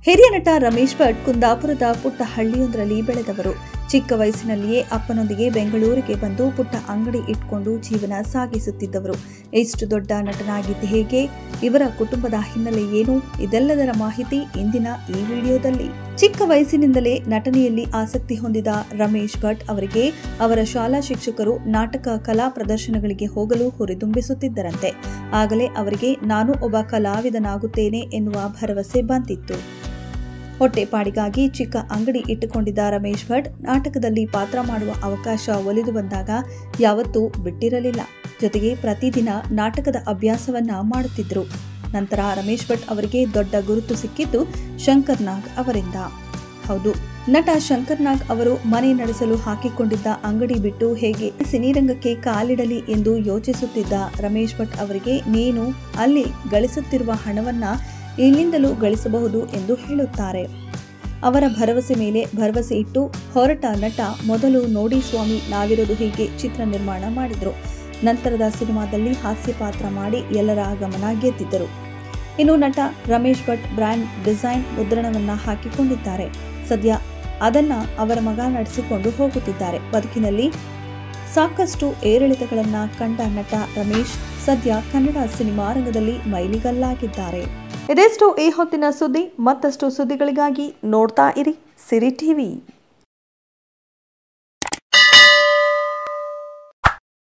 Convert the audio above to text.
ಹಿರಿಯ ನಟ ರಮೇಶ್ ಭಟ್ ಕುಂದಾಪುರದ ಪುಟ್ಟ ಹಳ್ಳಿಯೊಂದರಲ್ಲಿ ಬೆಳೆದವರು. ಚಿಕ್ಕ ವಯಸ್ಸಿನಲ್ಲಿಯೇ ಅಪ್ಪನೊಂದಿಗೆ ಬೆಂಗಳೂರಿಗೆ ಬಂದು ಪುಟ್ಟ ಅಂಗಡಿ ಇಟ್ಕೊಂಡು ಜೀವನ ಸಾಗಿಸುತ್ತಿದ್ದವರು. ಇಷ್ಟು ದೊಡ್ಡ ನಟನಾಗಿದ್ದು ಹೇಗೆ, ಇವರ ಕುಟುಂಬದ ಹಿನ್ನೆಲೆ ಏನು, ಇದೆಲ್ಲದರ ಮಾಹಿತಿ ಇಂದಿನ ಈ ವಿಡಿಯೋದಲ್ಲಿ. ಚಿಕ್ಕ ವಯಸ್ಸಿನಿಂದಲೇ ನಟನೆಯಲ್ಲಿ ಆಸಕ್ತಿ ಹೊಂದಿದ ರಮೇಶ್ ಭಟ್ ಅವರಿಗೆ ಅವರ ಶಾಲಾ ಶಿಕ್ಷಕರು ನಾಟಕ ಕಲಾ ಪ್ರದರ್ಶನಗಳಿಗೆ ಹೋಗಲು ಹುರಿದುಂಬಿಸುತ್ತಿದ್ದರಂತೆ. ಆಗಲೇ ಅವರಿಗೆ ನಾನು ಒಬ್ಬ ಕಲಾವಿದನಾಗುತ್ತೇನೆ ಎನ್ನುವ ಭರವಸೆ ಬಂದಿತ್ತು. ಹೊಟ್ಟೆಪಾಡಿಗಾಗಿ ಚಿಕ್ಕ ಅಂಗಡಿ ಇಟ್ಟುಕೊಂಡಿದ್ದ ರಮೇಶ್ ಭಟ್ ನಾಟಕದಲ್ಲಿ ಪಾತ್ರ ಮಾಡುವ ಅವಕಾಶ ಒಲಿದು ಬಂದಾಗ ಯಾವತ್ತೂ ಬಿಟ್ಟಿರಲಿಲ್ಲ. ಜೊತೆಗೆ ಪ್ರತಿದಿನ ನಾಟಕದ ಅಭ್ಯಾಸವನ್ನ ಮಾಡುತ್ತಿದ್ರು. ನಂತರ ರಮೇಶ್ ಭಟ್ ಅವರಿಗೆ ದೊಡ್ಡ ಗುರುತು ಸಿಕ್ಕಿದ್ದು ಶಂಕರ್ ನಾಗ್ ಅವರಿಂದ. ಹೌದು, ನಟ ಶಂಕರ್ ನಾಗ್ ಅವರು ಮನೆ ನಡೆಸಲು ಹಾಕಿಕೊಂಡಿದ್ದ ಅಂಗಡಿ ಬಿಟ್ಟು ಹೇಗೆ ಸಿನಿರಂಗಕ್ಕೆ ಕಾಲಿಡಲಿ ಎಂದು ಯೋಚಿಸುತ್ತಿದ್ದ ರಮೇಶ್ ಭಟ್ ಅವರಿಗೆ, ನೀನು ಅಲ್ಲಿ ಗಳಿಸುತ್ತಿರುವ ಹಣವನ್ನ ಇಲ್ಲಿಂದಲೂ ಗಳಿಸಬಹುದು ಎಂದು ಹೇಳುತ್ತಾರೆ. ಅವರ ಭರವಸೆ ಮೇಲೆ ಭರವಸೆ ಇಟ್ಟು ಹೊರಟ ನಟ ಮೊದಲು ನೋಡಿ ಸ್ವಾಮಿ ನಾವಿರೋದು ಹೀಗೆ ಚಿತ್ರ ನಿರ್ಮಾಣ ಮಾಡಿದರು. ನಂತರದ ಸಿನಿಮಾದಲ್ಲಿ ಹಾಸ್ಯ ಪಾತ್ರ ಮಾಡಿ ಎಲ್ಲರ ಗಮನ ಗೆದ್ದಿದ್ದರು. ಇನ್ನು ನಟ ರಮೇಶ್ ಭಟ್ ಬ್ರ್ಯಾಂಡ್ ಡಿಸೈನ್ ಮುದ್ರಣವನ್ನ ಹಾಕಿಕೊಂಡಿದ್ದಾರೆ. ಸದ್ಯ ಅದನ್ನ ಅವರ ಮಗ ನಡೆಸಿಕೊಂಡು ಹೋಗುತ್ತಿದ್ದಾರೆ. ಬದುಕಿನಲ್ಲಿ ಸಾಕಷ್ಟು ಏರಿಳಿತಗಳನ್ನ ಕಂಡ ನಟ ರಮೇಶ್ ಸದ್ಯ ಕನ್ನಡ ಸಿನಿಮಾ ರಂಗದಲ್ಲಿ ಮೈಲಿಗಲ್ಲಾಗಿದ್ದಾರೆ. ಇದೆಷ್ಟು ಈ ಹೊತ್ತಿನ ಸುದ್ದಿ. ಮತ್ತಷ್ಟು ಸುದ್ದಿಗಳಿಗಾಗಿ ನೋಡ್ತಾ ಇರಿ ಸಿರಿ ಟಿವಿ.